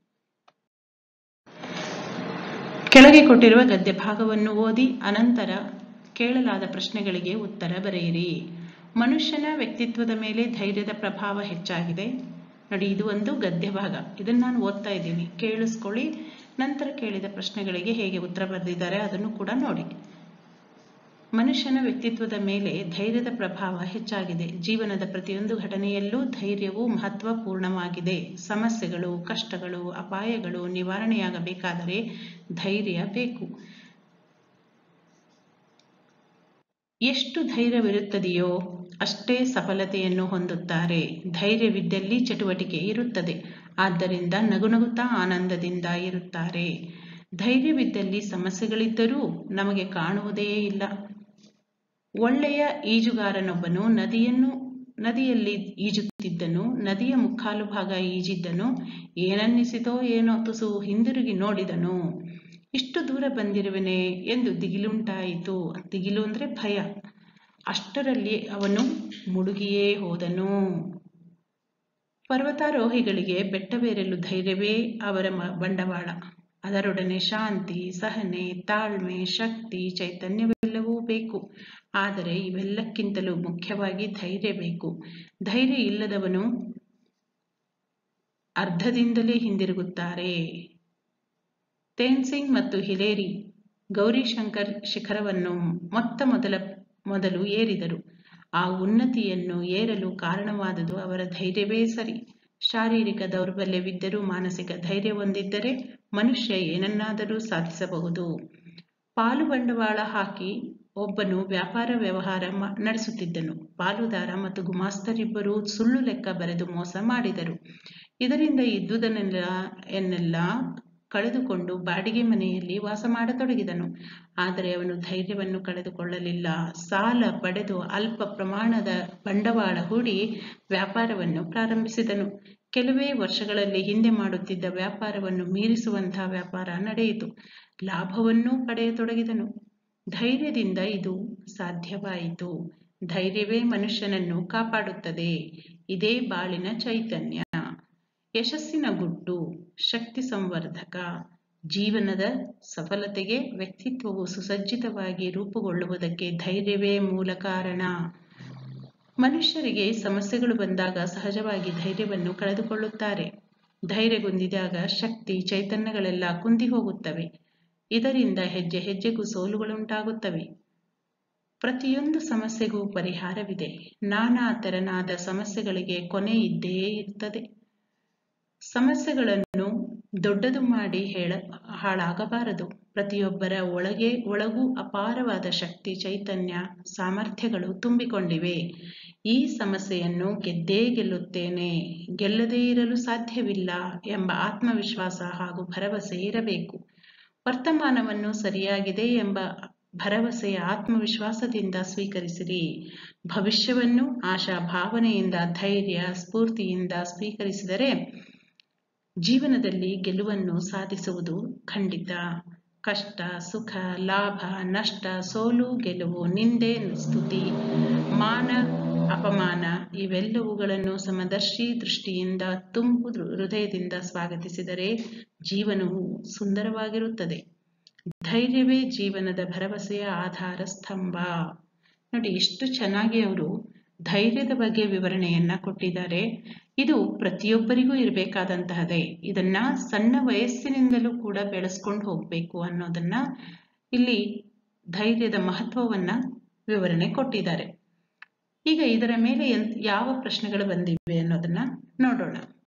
ಕೆಳಗೆ ಕೊಟ್ಟಿರುವ ಗದ್ಯ ಭಾಗವನ್ನು ಓದಿ ಅನಂತರ ಕೇಳಲಾದ ಪ್ರಶ್ನೆಗಳಿಗೆ ಉತ್ತರ ಬರೆಯಿರಿ. ಮನುಷ್ಯನ ವ್ಯಕ್ತಿತ್ವದ ಮೇಲೆ ಧೈರ್ಯದ ಪ್ರಭಾವ ಹೆಚ್ಚಾಗಿದೆ. ನೋಡಿ, ಇದು ಒಂದು ಗದ್ಯ ಭಾಗ, ಇದನ್ನ ನಾನು ಓದ್ತಾ ಇದ್ದೀನಿ, ಕೇಳಿಸ್ಕೊಳ್ಳಿ. ನಂತರ ಕೇಳಿದ ಪ್ರಶ್ನೆಗಳಿಗೆ ಹೇಗೆ ಉತ್ತರ ಬರೆದಿದ್ದಾರೆ ಅದನ್ನು ಕೂಡ ನೋಡಿ. ಮನುಷ್ಯನ ವ್ಯಕ್ತಿತ್ವದ ಮೇಲೆ ಧೈರ್ಯದ ಪ್ರಭಾವ ಹೆಚ್ಚಾಗಿದೆ. ಜೀವನದ ಪ್ರತಿಯೊಂದು ಘಟನೆಯಲ್ಲೂ ಧೈರ್ಯವು ಮಹತ್ವಪೂರ್ಣವಾಗಿದೆ. ಸಮಸ್ಯೆಗಳು, ಕಷ್ಟಗಳು, ಅಪಾಯಗಳು ನಿವಾರಣೆಯಾಗಬೇಕಾದರೆ ಧೈರ್ಯ ಬೇಕು. ಎಷ್ಟು ಧೈರ್ಯವಿರುತ್ತದೆಯೋ ಅಷ್ಟೇ ಸಫಲತೆಯನ್ನು ಹೊಂದುತ್ತಾರೆ. ಧೈರ್ಯವಿದ್ದಲ್ಲಿ ಚಟುವಟಿಕೆ ಇರುತ್ತದೆ, ಆದ್ದರಿಂದ ನಗುನಗುತ್ತಾ ಆನಂದದಿಂದ ಇರುತ್ತಾರೆ. ಧೈರ್ಯವಿದ್ದಲ್ಲಿ ಸಮಸ್ಯೆಗಳಿದ್ದರೂ ನಮಗೆ ಕಾಣುವುದೇ ಇಲ್ಲ. ಒಳ್ಳೆಯ ಈಜುಗಾರನೊಬ್ಬನು ನದಿಯನ್ನು ನದಿಯಲ್ಲಿ ಈಜುತ್ತಿದ್ದನು. ನದಿಯ ಮುಕ್ಕಾಲು ಭಾಗ ಈಜಿದ್ದನು. ಏನನ್ನಿಸಿತೋ ಏನೋ ತುಸು ಹಿಂದಿರುಗಿ ನೋಡಿದನು. ಇಷ್ಟು ದೂರ ಬಂದಿರುವೆನೆ ಎಂದು ದಿಗಿಲುಂಟಾಯಿತು. ದಿಗಿಲು ಅಂದ್ರೆ ಭಯ. ಅಷ್ಟರಲ್ಲಿ ಅವನು ಮುಳುಗಿಯೇ ಹೋದನು. ಪರ್ವತಾರೋಹಿಗಳಿಗೆ ಬೆಟ್ಟವೇರಲು ಧೈರ್ಯವೇ ಅವರ ಬಂಡವಾಳ. ಅದರೊಡನೆ ಶಾಂತಿ, ಸಹನೆ, ತಾಳ್ಮೆ, ಶಕ್ತಿ, ಚೈತನ್ಯವೆಲ್ಲವೂ ಬೇಕು. ಆದರೆ ಇವೆಲ್ಲಕ್ಕಿಂತಲೂ ಮುಖ್ಯವಾಗಿ ಧೈರ್ಯ ಬೇಕು. ಧೈರ್ಯ ಇಲ್ಲದವನು ಅರ್ಧದಿಂದಲೇ ಹಿಂದಿರುಗುತ್ತಾರೆ. ತೇನ್ಸಿಂಗ್ ಮತ್ತು ಹಿಲೇರಿ ಗೌರಿಶಂಕರ್ ಶಿಖರವನ್ನು ಮೊತ್ತ ಮೊದಲ ಮೊದಲು ಏರಿದರು. ಆ ಉನ್ನತಿಯನ್ನು ಏರಲು ಕಾರಣವಾದುದು ಅವರ ಧೈರ್ಯವೇ ಸರಿ. ಶಾರೀರಿಕ ದೌರ್ಬಲ್ಯವಿದ್ದರೂ ಮಾನಸಿಕ ಧೈರ್ಯ ಹೊಂದಿದ್ದರೆ ಮನುಷ್ಯ ಏನನ್ನಾದರೂ ಸಾಧಿಸಬಹುದು. ಪಾಲು ಬಂಡವಾಳ ಹಾಕಿ ಒಬ್ಬನು ವ್ಯಾಪಾರ ವ್ಯವಹಾರ ನಡೆಸುತ್ತಿದ್ದನು. ಪಾಲುದಾರ ಮತ್ತು ಗುಮಾಸ್ತರಿಬ್ಬರೂ ಸುಳ್ಳು ಲೆಕ್ಕ ಬರೆದು ಮೋಸ ಮಾಡಿದರು. ಇದರಿಂದ ಇದ್ದುದನ್ನೆಲ್ಲ ಎನ್ನೆಲ್ಲ ಕಳೆದುಕೊಂಡು ಬಾಡಿಗೆ ಮನೆಯಲ್ಲಿ ವಾಸ ಮಾಡತೊಡಗಿದನು. ಆದರೆ ಅವನು ಧೈರ್ಯವನ್ನು ಕಳೆದುಕೊಳ್ಳಲಿಲ್ಲ. ಸಾಲ ಪಡೆದು ಅಲ್ಪ ಪ್ರಮಾಣದ ಬಂಡವಾಳ ಹೂಡಿ ವ್ಯಾಪಾರವನ್ನು ಪ್ರಾರಂಭಿಸಿದನು. ಕೆಲವೇ ವರ್ಷಗಳಲ್ಲಿ ಹಿಂದೆ ಮಾಡುತ್ತಿದ್ದ ವ್ಯಾಪಾರವನ್ನು ಮೀರಿಸುವಂತಹ ವ್ಯಾಪಾರ ನಡೆಯಿತು. ಲಾಭವನ್ನೂ ಪಡೆಯತೊಡಗಿದನು. ಧೈರ್ಯದಿಂದ ಇದು ಸಾಧ್ಯವಾಯಿತು. ಧೈರ್ಯವೇ ಮನುಷ್ಯನನ್ನು ಕಾಪಾಡುತ್ತದೆ. ಇದೇ ಬಾಳಿನ ಚೈತನ್ಯ. ಯಶಸ್ಸಿನ ಗುಟ್ಟು, ಶಕ್ತಿ ಸಂವರ್ಧಕ. ಜೀವನದ ಸಫಲತೆಗೆ ವ್ಯಕ್ತಿತ್ವವು ಸುಸಜ್ಜಿತವಾಗಿ ರೂಪುಗೊಳ್ಳುವುದಕ್ಕೆ ಧೈರ್ಯವೇ ಮೂಲ ಕಾರಣ. ಮನುಷ್ಯರಿಗೆ ಸಮಸ್ಯೆಗಳು ಬಂದಾಗ ಸಹಜವಾಗಿ ಧೈರ್ಯವನ್ನು ಕಳೆದುಕೊಳ್ಳುತ್ತಾರೆ. ಧೈರ್ಯಗುಂದಿದಾಗ ಶಕ್ತಿ ಚೈತನ್ಯಗಳೆಲ್ಲ ಕುಂದಿ ಹೋಗುತ್ತವೆ. ಇದರಿಂದ ಹೆಜ್ಜೆ ಹೆಜ್ಜೆಗೂ ಸೋಲುಗಳುಂಟಾಗುತ್ತವೆ. ಪ್ರತಿಯೊಂದು ಸಮಸ್ಯೆಗೂ ಪರಿಹಾರವಿದೆ. ನಾನಾ ತೆರನಾದ ಸಮಸ್ಯೆಗಳಿಗೆ ಕೊನೆ ಇದ್ದೇ ಇರ್ತದೆ. ಸಮಸ್ಯೆಗಳನ್ನು ದೊಡ್ಡದು ಮಾಡಿ ಹೇಳ ಹಾಳಾಗಬಾರದು. ಪ್ರತಿಯೊಬ್ಬರ ಒಳಗೆ ಒಳಗೂ ಅಪಾರವಾದ ಶಕ್ತಿ ಚೈತನ್ಯ ಸಾಮರ್ಥ್ಯಗಳು ತುಂಬಿಕೊಂಡಿವೆ. ಈ ಸಮಸ್ಯೆಯನ್ನು ಗೆದ್ದೇ ಗೆಲ್ಲುತ್ತೇನೆ, ಗೆಲ್ಲದೇ ಇರಲು ಸಾಧ್ಯವಿಲ್ಲ ಎಂಬ ಆತ್ಮವಿಶ್ವಾಸ ಹಾಗೂ ಭರವಸೆ ಇರಬೇಕು. ವರ್ತಮಾನವನ್ನು ಸರಿಯಾಗಿದೆ ಎಂಬ ಭರವಸೆಯ ಆತ್ಮವಿಶ್ವಾಸದಿಂದ ಸ್ವೀಕರಿಸಿರಿ. ಭವಿಷ್ಯವನ್ನು ಆಶಾ ಭಾವನೆಯಿಂದ ಧೈರ್ಯ ಸ್ಫೂರ್ತಿಯಿಂದ ಸ್ವೀಕರಿಸಿದರೆ ಜೀವನದಲ್ಲಿ ಗೆಲುವನ್ನು ಸಾಧಿಸುವುದು ಖಂಡಿತ. ಕಷ್ಟ ಸುಖ ಲಾಭ ನಷ್ಟ ಸೋಲು ಗೆಲುವು ನಿಂದೆ ಸ್ತುತಿ ಮಾನ ಅಪಮಾನ ಇವೆಲ್ಲವುಗಳನ್ನು ಸಮದರ್ಶಿ ದೃಷ್ಟಿಯಿಂದ ತುಂಬು ಹೃದಯದಿಂದ ಸ್ವಾಗತಿಸಿದರೆ ಜೀವನವು ಸುಂದರವಾಗಿರುತ್ತದೆ. ಧೈರ್ಯವೇ ಜೀವನದ ಭರವಸೆಯ ಆಧಾರ ಸ್ತಂಭ. ನೋಡಿ, ಎಷ್ಟು ಚೆನ್ನಾಗಿ ಅವರು ಧೈರ್ಯದ ಬಗ್ಗೆ ವಿವರಣೆಯನ್ನ ಕೊಟ್ಟಿದ್ದಾರೆ. ಇದು ಪ್ರತಿಯೊಬ್ಬರಿಗೂ ಇರಬೇಕಾದಂತಹದೇ. ಇದನ್ನ ಸಣ್ಣ ವಯಸ್ಸಿನಿಂದಲೂ ಕೂಡ ಬೆಳೆಸ್ಕೊಂಡು ಹೋಗ್ಬೇಕು ಅನ್ನೋದನ್ನ ಇಲ್ಲಿ ಧೈರ್ಯದ ಮಹತ್ವವನ್ನ ವಿವರಣೆ ಕೊಟ್ಟಿದ್ದಾರೆ. ಈಗ ಇದರ ಮೇಲೆ ಯಾವ ಪ್ರಶ್ನೆಗಳು ಬಂದಿವೆ ಅನ್ನೋದನ್ನ ನೋಡೋಣ.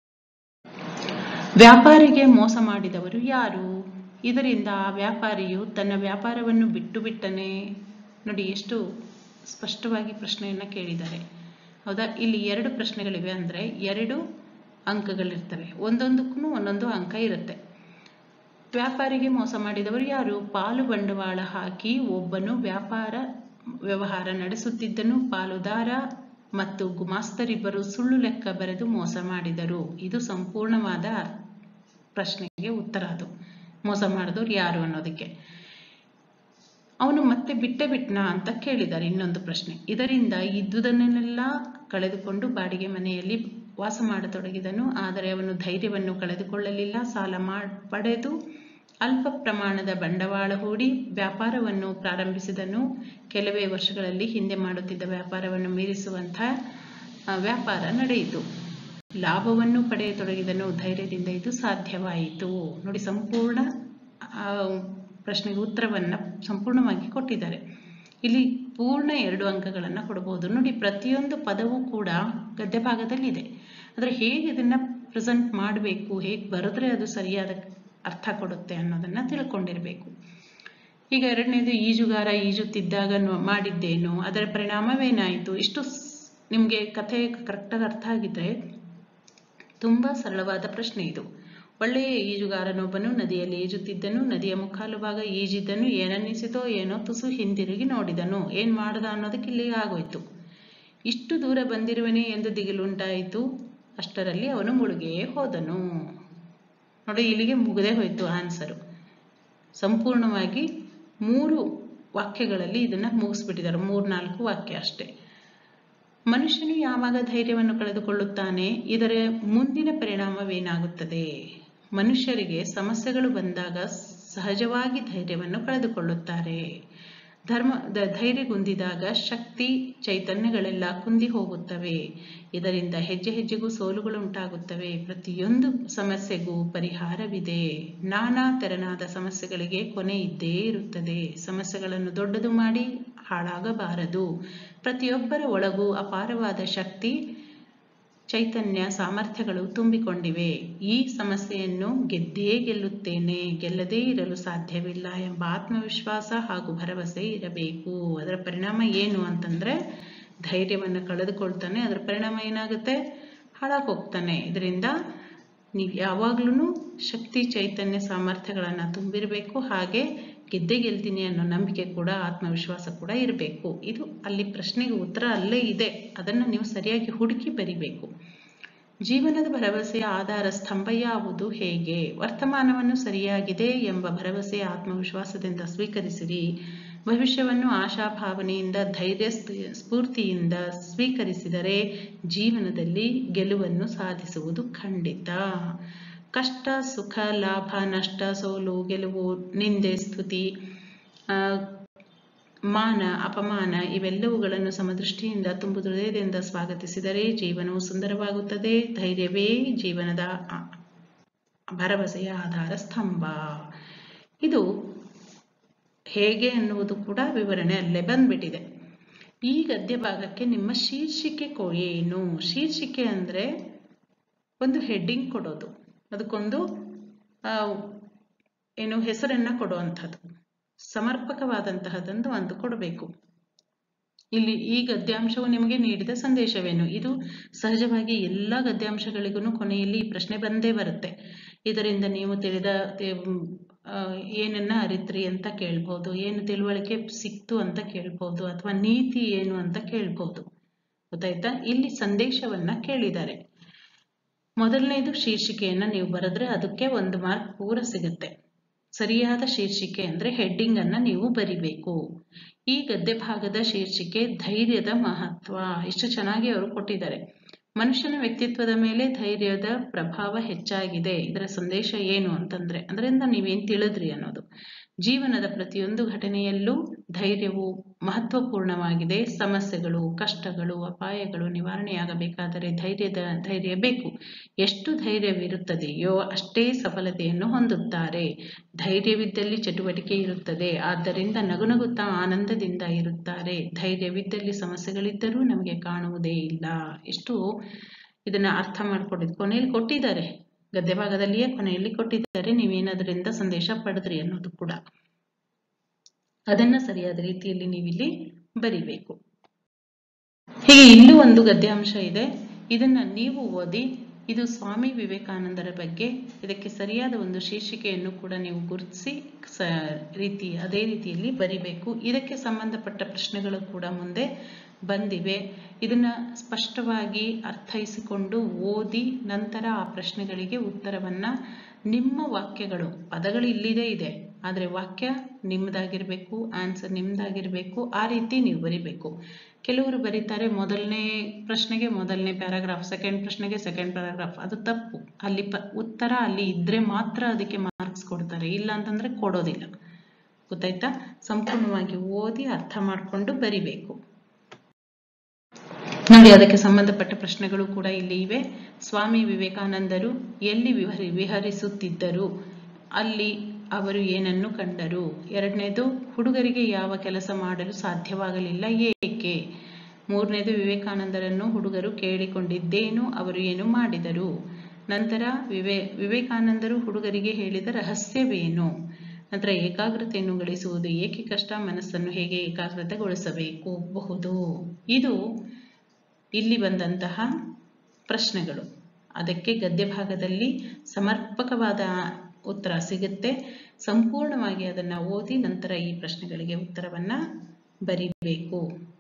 ವ್ಯಾಪಾರಿಗೆ ಮೋಸ ಮಾಡಿದವರು ಯಾರು? ಇದರಿಂದ ಆ ವ್ಯಾಪಾರಿಯು ತನ್ನ ವ್ಯಾಪಾರವನ್ನು ಬಿಟ್ಟು ಬಿಟ್ಟನೆ. ನೋಡಿ, ಎಷ್ಟು ಸ್ಪಷ್ಟವಾಗಿ ಪ್ರಶ್ನೆಯನ್ನ ಕೇಳಿದ್ದಾರೆ. ಹೌದಾ? ಇಲ್ಲಿ ಎರಡು ಪ್ರಶ್ನೆಗಳಿವೆ. ಅಂದ್ರೆ ಎರಡು ಅಂಕಗಳಿರ್ತವೆ, ಒಂದೊಂದಕ್ಕೂ ಒಂದೊಂದು ಅಂಕ ಇರುತ್ತೆ. ವ್ಯಾಪಾರಿಗೆ ಮೋಸ ಮಾಡಿದವರು ಯಾರು? ಪಾಲು ಬಂಡವಾಳ ಹಾಕಿ ಒಬ್ಬನು ವ್ಯಾಪಾರ ವ್ಯವಹಾರ ನಡೆಸುತ್ತಿದ್ದನು. ಪಾಲುದಾರ ಮತ್ತು ಗುಮಾಸ್ತರಿಬ್ಬರು ಸುಳ್ಳು ಲೆಕ್ಕ ಬರೆದು ಮೋಸ ಮಾಡಿದರು. ಇದು ಸಂಪೂರ್ಣವಾದ ಪ್ರಶ್ನೆಗೆ ಉತ್ತರ. ಅದು ಮೋಸ ಮಾಡಿದವರು ಯಾರು ಅನ್ನೋದಕ್ಕೆ. ಅವನು ಮತ್ತೆ ಬಿಟ್ಟ ಬಿಟ್ನಾ ಅಂತ ಕೇಳಿದ್ದಾರೆ. ಇನ್ನೊಂದು ಪ್ರಶ್ನೆ. ಇದರಿಂದ ಇದ್ದುದನ್ನೆಲ್ಲ ಕಳೆದುಕೊಂಡು ಬಾಡಿಗೆ ಮನೆಯಲ್ಲಿ ವಾಸ ಮಾಡತೊಡಗಿದನು. ಆದರೆ ಅವನು ಧೈರ್ಯವನ್ನು ಕಳೆದುಕೊಳ್ಳಲಿಲ್ಲ. ಸಾಲ ಮಾಡ್ ಪಡೆದು ಅಲ್ಪ ಪ್ರಮಾಣದ ಬಂಡವಾಳ ಹೂಡಿ ವ್ಯಾಪಾರವನ್ನು ಪ್ರಾರಂಭಿಸಿದನು. ಕೆಲವೇ ವರ್ಷಗಳಲ್ಲಿ ಹಿಂದೆ ಮಾಡುತ್ತಿದ್ದ ವ್ಯಾಪಾರವನ್ನು ಮೀರಿಸುವಂತಹ ವ್ಯಾಪಾರ ನಡೆಯಿತು. ಲಾಭವನ್ನು ಪಡೆಯತೊಡಗಿದನು. ಧೈರ್ಯದಿಂದ ಇದು ಸಾಧ್ಯವಾಯಿತು. ನೋಡಿ, ಸಂಪೂರ್ಣ ಪ್ರಶ್ನೆಗೆ ಉತ್ತರವನ್ನ ಸಂಪೂರ್ಣವಾಗಿ ಕೊಟ್ಟಿದ್ದಾರೆ. ಇಲ್ಲಿ ಪೂರ್ಣ ಎರಡು ಅಂಕಗಳನ್ನ ಕೊಡಬಹುದು. ನೋಡಿ, ಪ್ರತಿಯೊಂದು ಪದವೂ ಕೂಡ ಗದ್ಯ ಭಾಗದಲ್ಲಿದೆ. ಆದರೆ ಹೇಗೆ ಇದನ್ನ ಪ್ರೆಸೆಂಟ್ ಮಾಡಬೇಕು, ಹೇಗೆ ಬರೆದ್ರೆ ಅದು ಸರಿಯಾದ ಅರ್ಥ ಕೊಡುತ್ತೆ ಅನ್ನೋದನ್ನ ತಿಳ್ಕೊಂಡಿರ್ಬೇಕು. ಈಗ ಎರಡನೇದು, ಈಜುಗಾರ ಈಜುತ್ತಿದ್ದಾಗ ಮಾಡಿದ್ದೇನು, ಅದರ ಪರಿಣಾಮವೇನಾಯಿತು. ಇಷ್ಟು ನಿಮ್ಗೆ ಕಥೆ ಕರೆಕ್ಟಾಗಿ ಅರ್ಥ ಆಗಿದ್ರೆ ತುಂಬಾ ಸರಳವಾದ ಪ್ರಶ್ನೆ ಇದು. ಒಳ್ಳೆಯ ಈಜುಗಾರನೊಬ್ಬನು ನದಿಯಲ್ಲಿ ಈಜುತ್ತಿದ್ದನು. ನದಿಯ ಮುಕ್ಕಾಲು ಭಾಗ ಈಜಿದ್ದನು. ಏನನ್ನಿಸಿತೋ ಏನೋ ತುಸು ಹಿಂದಿರುಗಿ ನೋಡಿದನು. ಏನ್ ಮಾಡ್ದ ಅನ್ನೋದಕ್ಕೆ ಇಲ್ಲಿಗೆ ಆಗೋಯ್ತು. ಇಷ್ಟು ದೂರ ಬಂದಿರುವನೇ ಎಂದು ದಿಗಿಲುಂಟಾಯಿತು. ಅಷ್ಟರಲ್ಲಿ ಅವನು ಮುಳುಗೇ ಹೋದನು. ನೋಡಿ, ಇಲ್ಲಿಗೆ ಮುಗದೆ ಹೋಯ್ತು ಆನ್ಸರು. ಸಂಪೂರ್ಣವಾಗಿ ಮೂರು ವಾಕ್ಯಗಳಲ್ಲಿ ಇದನ್ನ ಮುಗಿಸ್ಬಿಟ್ಟಿದ್ದಾರೆ. ಮೂರ್ನಾಲ್ಕು ವಾಕ್ಯ ಅಷ್ಟೇ. ಮನುಷ್ಯನು ಯಾವಾಗ ಧೈರ್ಯವನ್ನು ಕಳೆದುಕೊಳ್ಳುತ್ತಾನೆ, ಇದರ ಮುಂದಿನ ಪರಿಣಾಮವೇನಾಗುತ್ತದೆ? ಮನುಷ್ಯರಿಗೆ ಸಮಸ್ಯೆಗಳು ಬಂದಾಗ ಸಹಜವಾಗಿ ಧೈರ್ಯವನ್ನು ಕಳೆದುಕೊಳ್ಳುತ್ತಾರೆ. ಧರ್ಮ ಧೈರ್ಯಗುಂದಿದಾಗ ಶಕ್ತಿ ಚೈತನ್ಯಗಳೆಲ್ಲ ಕುಂದಿ ಹೋಗುತ್ತವೆ. ಇದರಿಂದ ಹೆಜ್ಜೆ ಹೆಜ್ಜೆಗೂ ಸೋಲುಗಳು ಉಂಟಾಗುತ್ತವೆ. ಪ್ರತಿಯೊಂದು ಸಮಸ್ಯೆಗೂ ಪರಿಹಾರವಿದೆ. ನಾನಾ ತೆರನಾದ ಸಮಸ್ಯೆಗಳಿಗೆ ಕೊನೆ ಇದ್ದೇ ಇರುತ್ತದೆ. ಸಮಸ್ಯೆಗಳನ್ನು ದೊಡ್ಡದು ಮಾಡಿ ಹಾಳಾಗಬಾರದು. ಪ್ರತಿಯೊಬ್ಬರ ಒಳಗೂ ಅಪಾರವಾದ ಶಕ್ತಿ ಚೈತನ್ಯ ಸಾಮರ್ಥ್ಯಗಳು ತುಂಬಿಕೊಂಡಿವೆ. ಈ ಸಮಸ್ಯೆಯನ್ನು ಗೆದ್ದೇ ಗೆಲ್ಲುತ್ತೇನೆ, ಗೆಲ್ಲದೇ ಇರಲು ಸಾಧ್ಯವಿಲ್ಲ ಎಂಬ ಆತ್ಮವಿಶ್ವಾಸ ಹಾಗೂ ಭರವಸೆ ಇರಬೇಕು. ಅದರ ಪರಿಣಾಮ ಏನು ಅಂತಂದ್ರೆ ಧೈರ್ಯವನ್ನು ಕಳೆದುಕೊಳ್ತಾನೆ. ಅದರ ಪರಿಣಾಮ ಏನಾಗುತ್ತೆ? ಹಾಳಾಗಿ ಹೋಗ್ತಾನೆ. ಇದರಿಂದ ನೀವು ಯಾವಾಗ್ಲೂ ಶಕ್ತಿ ಚೈತನ್ಯ ಸಾಮರ್ಥ್ಯಗಳನ್ನ ತುಂಬಿರಬೇಕು. ಹಾಗೆ ಗೆದ್ದೆ ಗೆಲ್ತೀನಿ ಅನ್ನೋ ನಂಬಿಕೆ ಕೂಡ, ಆತ್ಮವಿಶ್ವಾಸ ಕೂಡ ಇರಬೇಕು. ಇದು ಅಲ್ಲಿ ಪ್ರಶ್ನೆಗೆ ಉತ್ತರ ಅಲ್ಲೇ ಇದೆ. ಅದನ್ನು ನೀವು ಸರಿಯಾಗಿ ಹುಡುಕಿ ಬರಿಬೇಕು. ಜೀವನದ ಭರವಸೆಯ ಆಧಾರ ಸ್ತಂಭ ಯಾವುದು, ಹೇಗೆ? ವರ್ತಮಾನವನ್ನು ಸರಿಯಾಗಿದೆ ಎಂಬ ಭರವಸೆಯ ಆತ್ಮವಿಶ್ವಾಸದಿಂದ ಸ್ವೀಕರಿಸಿರಿ. ಭವಿಷ್ಯವನ್ನು ಆಶಾಭಾವನೆಯಿಂದ ಧೈರ್ಯ ಸ್ಫೂರ್ತಿಯಿಂದ ಸ್ವೀಕರಿಸಿದರೆ ಜೀವನದಲ್ಲಿ ಗೆಲುವನ್ನು ಸಾಧಿಸುವುದು ಖಂಡಿತ. ಕಷ್ಟ, ಸುಖ, ಲಾಭ, ನಷ್ಟ, ಸೋಲು, ಗೆಲುವು, ನಿಂದೆ, ಸ್ತುತಿ, ಮಾನ, ಅಪಮಾನ ಇವೆಲ್ಲವುಗಳನ್ನು ಸಮದೃಷ್ಟಿಯಿಂದ ತುಂಬು ಹೃದಯದಿಂದ ಸ್ವಾಗತಿಸಿದರೆ ಜೀವನವು ಸುಂದರವಾಗುತ್ತದೆ. ಧೈರ್ಯವೇ ಜೀವನದ ಭರವಸೆಯ ಆಧಾರ ಸ್ತಂಭ. ಇದು ಹೇಗೆ ಅನ್ನುವುದು ಕೂಡ ವಿವರಣೆ ಅಲ್ಲೇ ಬಂದ್ಬಿಟ್ಟಿದೆ. ಈ ಗದ್ಯ ಭಾಗಕ್ಕೆ ನಿಮ್ಮ ಶೀರ್ಷಿಕೆ ಏನು? ಶೀರ್ಷಿಕೆ ಅಂದ್ರೆ ಒಂದು ಹೆಡ್ಡಿಂಗ್ ಕೊಡೋದು, ಅದಕ್ಕೊಂದು ಏನು ಹೆಸರನ್ನ ಕೊಡುವಂಥದ್ದು, ಸಮರ್ಪಕವಾದಂತಹದೊಂದು ಒಂದು ಕೊಡಬೇಕು. ಇಲ್ಲಿ ಈ ಗದ್ಯಾಂಶವು ನಿಮಗೆ ನೀಡಿದ ಸಂದೇಶವೇನು? ಇದು ಸಹಜವಾಗಿ ಎಲ್ಲ ಗದ್ಯಾಂಶಗಳಿಗೂ ಕೊನೆಯಲ್ಲಿ ಈ ಪ್ರಶ್ನೆ ಬಂದೇ ಬರುತ್ತೆ. ಇದರಿಂದ ನೀವು ತಿಳಿದ ಏನನ್ನ ಅರಿತ್ರಿ ಅಂತ ಕೇಳ್ಬೋದು, ಏನು ತಿಳುವಳಿಕೆ ಸಿಕ್ತು ಅಂತ ಕೇಳ್ಬೋದು, ಅಥವಾ ನೀತಿ ಏನು ಅಂತ ಕೇಳ್ಬೋದು. ಗೊತ್ತಾಯ್ತಾ? ಇಲ್ಲಿ ಸಂದೇಶವನ್ನ ಕೇಳಿದ್ದಾರೆ. ಮೊದಲನೇದು ಶೀರ್ಷಿಕೆಯನ್ನ ನೀವು ಬರೆದ್ರೆ ಅದಕ್ಕೆ ಒಂದು ಮಾರ್ಕ್ ಪೂರ ಸಿಗುತ್ತೆ. ಸರಿಯಾದ ಶೀರ್ಷಿಕೆ ಅಂದ್ರೆ ಹೆಡ್ಡಿಂಗ್ ಅನ್ನ ನೀವು ಬರಿಬೇಕು. ಈ ಗದ್ಯ ಭಾಗದ ಶೀರ್ಷಿಕೆ ಧೈರ್ಯದ ಮಹತ್ವ. ಇಷ್ಟು ಚೆನ್ನಾಗಿ ಅವರು ಕೊಟ್ಟಿದ್ದಾರೆ. ಮನುಷ್ಯನ ವ್ಯಕ್ತಿತ್ವದ ಮೇಲೆ ಧೈರ್ಯದ ಪ್ರಭಾವ ಹೆಚ್ಚಾಗಿದೆ. ಇದರ ಸಂದೇಶ ಏನು ಅಂತಂದ್ರೆ, ಅದರಿಂದ ನೀವೇನ್ ತಿಳಿದ್ರಿ ಅನ್ನೋದು. ಜೀವನದ ಪ್ರತಿಯೊಂದು ಘಟನೆಯಲ್ಲೂ ಧೈರ್ಯವು ಮಹತ್ವಪೂರ್ಣವಾಗಿದೆ. ಸಮಸ್ಯೆಗಳು, ಕಷ್ಟಗಳು, ಅಪಾಯಗಳು ನಿವಾರಣೆಯಾಗಬೇಕಾದರೆ ಧೈರ್ಯದ ಧೈರ್ಯ ಬೇಕು. ಎಷ್ಟು ಧೈರ್ಯವಿರುತ್ತದೆಯೋ ಅಷ್ಟೇ ಸಫಲತೆಯನ್ನು ಹೊಂದುತ್ತಾರೆ. ಧೈರ್ಯವಿದ್ದಲ್ಲಿ ಚಟುವಟಿಕೆ ಇರುತ್ತದೆ, ಆದ್ದರಿಂದ ನಗುನಗುತ್ತಾ ಆನಂದದಿಂದ ಇರುತ್ತಾರೆ. ಧೈರ್ಯವಿದ್ದಲ್ಲಿ ಸಮಸ್ಯೆಗಳಿದ್ದರೂ ನಮಗೆ ಕಾಣುವುದೇ ಇಲ್ಲ. ಎಷ್ಟು ಇದನ್ನ ಅರ್ಥ ಮಾಡ್ಕೊಂಡಿದ್ದು ಕೊನೆಯಲ್ಲಿ ಕೊಟ್ಟಿದ್ದಾರೆ, ಗದ್ಯ ಭಾಗದಲ್ಲಿಯೇ ಕೊನೆಯಲ್ಲಿ ಕೊಟ್ಟಿದ್ದಾರೆ. ನೀವೇನದರಿಂದ ಸಂದೇಶ ಪಡೆದ್ರಿ ಅನ್ನೋದು ಕೂಡ ಅದನ್ನ ಸರಿಯಾದ ರೀತಿಯಲ್ಲಿ ನೀವಿಲ್ಲಿ ಬರಿಬೇಕು. ಹೀಗೆ ಇಲ್ಲೂ ಒಂದು ಗದ್ಯಾಂಶ ಇದೆ, ಇದನ್ನ ನೀವು ಓದಿ. ಇದು ಸ್ವಾಮಿ ವಿವೇಕಾನಂದರ ಬಗ್ಗೆ. ಇದಕ್ಕೆ ಸರಿಯಾದ ಒಂದು ಶೀರ್ಷಿಕೆಯನ್ನು ಕೂಡ ನೀವು ಗುರುತಿಸಿ ಸ ರೀತಿ ಅದೇ ರೀತಿಯಲ್ಲಿ ಬರಿಬೇಕು. ಇದಕ್ಕೆ ಸಂಬಂಧಪಟ್ಟ ಪ್ರಶ್ನೆಗಳು ಕೂಡ ಮುಂದೆ ಬಂದಿವೆ. ಇದನ್ನ ಸ್ಪಷ್ಟವಾಗಿ ಅರ್ಥೈಸಿಕೊಂಡು ಓದಿ ನಂತರ ಆ ಪ್ರಶ್ನೆಗಳಿಗೆ ಉತ್ತರವನ್ನ ನಿಮ್ಮ ವಾಕ್ಯಗಳು, ಪದಗಳು ಇಲ್ಲಿದೆ ಇದೆ, ಆದರೆ ವಾಕ್ಯ ನಿಮ್ಮದಾಗಿರ್ಬೇಕು, ಆನ್ಸರ್ ನಿಮ್ದಾಗಿರ್ಬೇಕು. ಆ ರೀತಿ ನೀವು ಬರಿಬೇಕು. ಕೆಲವರು ಬರೀತಾರೆ ಮೊದಲನೇ ಪ್ರಶ್ನೆಗೆ ಮೊದಲನೇ ಪ್ಯಾರಾಗ್ರಾಫ್, ಸೆಕೆಂಡ್ ಪ್ರಶ್ನೆಗೆ ಸೆಕೆಂಡ್ ಪ್ಯಾರಾಗ್ರಾಫ್. ಅದು ತಪ್ಪು. ಅಲ್ಲಿ ಪ ಉತ್ತರ ಅಲ್ಲಿ ಇದ್ರೆ ಮಾತ್ರ ಅದಕ್ಕೆ ಮಾರ್ಕ್ಸ್ ಕೊಡ್ತಾರೆ, ಇಲ್ಲ ಅಂತಂದ್ರೆ ಕೊಡೋದಿಲ್ಲ. ಗೊತ್ತಾಯ್ತಾ? ಸಂಪೂರ್ಣವಾಗಿ ಓದಿ ಅರ್ಥ ಮಾಡಿಕೊಂಡು ಬರಿಬೇಕು. ನೋಡಿ, ಅದಕ್ಕೆ ಸಂಬಂಧಪಟ್ಟ ಪ್ರಶ್ನೆಗಳು ಕೂಡ ಇಲ್ಲಿ ಇವೆ. ಸ್ವಾಮಿ ವಿವೇಕಾನಂದರು ಎಲ್ಲಿ ವಿಹರಿ ವಿಹರಿಸುತ್ತಿದ್ದರು? ಅಲ್ಲಿ ಅವರು ಏನನ್ನು ಕಂಡರು? ಎರಡನೇದು, ಹುಡುಗರಿಗೆ ಯಾವ ಕೆಲಸ ಮಾಡಲು ಸಾಧ್ಯವಾಗಲಿಲ್ಲ, ಏಕೆ? ಮೂರನೇದು, ವಿವೇಕಾನಂದರನ್ನು ಹುಡುಗರು ಕೇಳಿಕೊಂಡಿದ್ದೇನು, ಅವರು ಏನು ಮಾಡಿದರು? ನಂತರ ವಿವೇ ವಿವೇಕಾನಂದರು ಹುಡುಗರಿಗೆ ಹೇಳಿದ ರಹಸ್ಯವೇನು? ನಂತರ ಏಕಾಗ್ರತೆಯನ್ನು ಗಳಿಸುವುದು ಏಕೆ ಕಷ್ಟ, ಮನಸ್ಸನ್ನು ಹೇಗೆ ಏಕಾಗ್ರತೆಗೊಳಿಸಬೇಕು ಬಹುದು. ಇದು ಇಲ್ಲಿ ಬಂದಂತಹ ಪ್ರಶ್ನೆಗಳು. ಅದಕ್ಕೆ ಗದ್ಯ ಭಾಗದಲ್ಲಿ ಸಮರ್ಪಕವಾದ ಉತ್ತರ ಸಿಗುತ್ತೆ. ಸಂಪೂರ್ಣವಾಗಿ ಅದನ್ನ ಓದಿ ನಂತರ ಈ ಪ್ರಶ್ನೆಗಳಿಗೆ ಉತ್ತರವನ್ನ ಬರಿಬೇಕು.